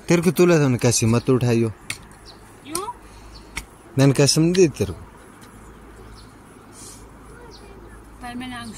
तेरे को तुला था कैसी मत उठाइयो। क्यों? मैंने कसम दी तेरे को। पर मैंने आंख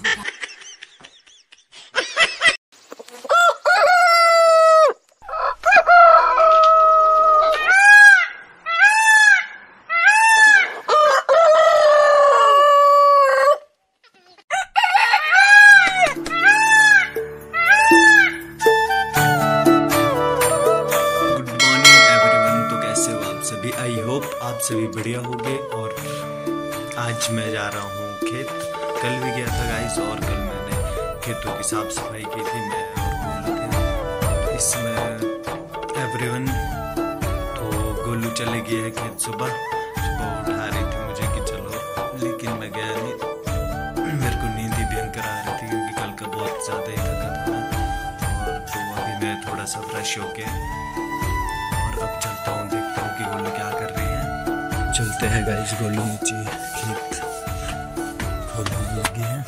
सभी आई होप आप सभी बढ़िया होंगे। और आज मैं जा रहा हूँ खेत। कल भी गया था गाइस, और कल मैंने खेतों की साफ सफाई की थी मैं और गोलू थे। इसमें एवरीवन तो गोलू चले गए है खेत। सुबह उठा रही थी मुझे कि चलो, लेकिन मैं गया नहीं। मेरे को नींद ही भयंकर आ रही थी क्योंकि कल का बहुत ज़्यादा ही थका था मैं। और तो अभी मैं थोड़ा सा फ्रेश होके और अब चलता हूँ, देखता हूँ कि गोलू क्या कर रही है। चलते हैं गाइस, गोलू नीचे खेत खोलने लगे हैं।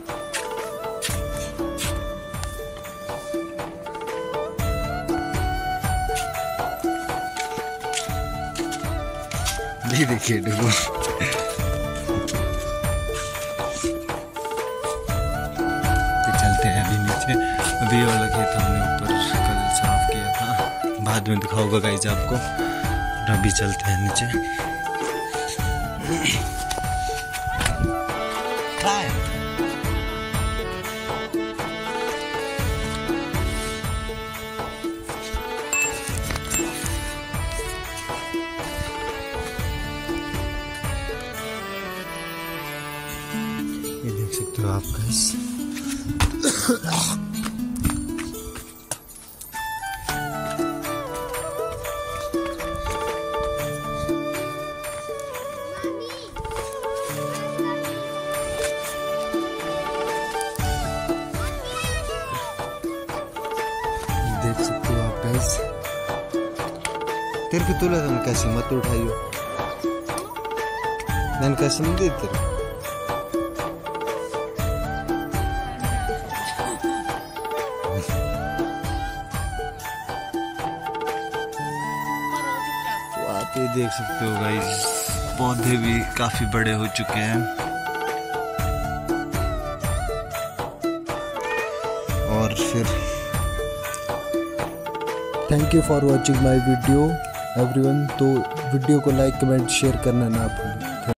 ये देखिए डुगू। चलते हैं अभी नीचे। अभी वाला खेत हमने ऊपर कल साफ किया था, बाद में दिखाऊंगा गाइस आपको। अभी चलते हैं नीचे। ये देख सकते हो आप गाइस। देख सकते हो आप गाइस। तेरे को तुला था कैसी मत उठाइयो। मैंने कसम दी तेरे को। तो आप ये देख सकते हो गाइस, पौधे भी काफी बड़े हो चुके हैं। और फिर thank you for watching my video everyone. तो वीडियो को लाइक कमेंट शेयर करना ना भूलें।